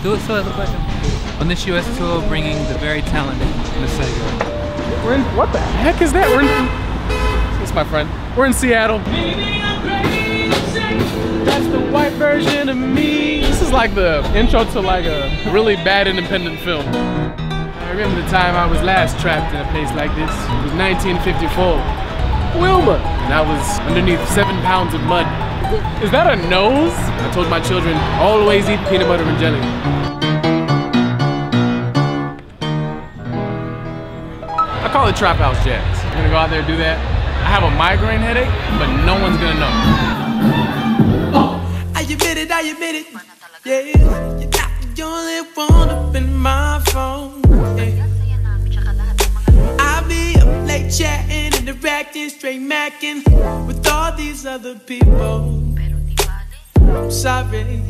Do it so it looks like him. On this US tour, bringing the very talented Masego. We're in, what the heck is that? We're in, it's my friend. We're in Seattle. That's the white version of me. This is like the intro to like a really bad independent film. I remember the time I was last trapped in a place like this. It was 1954. Wilma! And I was underneath 7 pounds of mud. Is that a nose? I told my children, always eat peanut butter and jelly. I call it Trap House Jazz. I'm gonna go out there and do that. I have a migraine headache, but no one's gonna know. I admit it, yeah. You're not the only one up in my phone. Yeah. I'll be up late chatting, interacting, straight macking with all these other people. I'm sorry,